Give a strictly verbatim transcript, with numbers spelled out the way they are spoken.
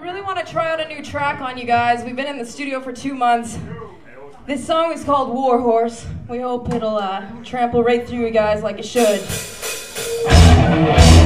really want to try out a new track on you guys. We've been in the studio for two months. This song is called War Horse. We hope it'll uh, trample right through you guys like it should.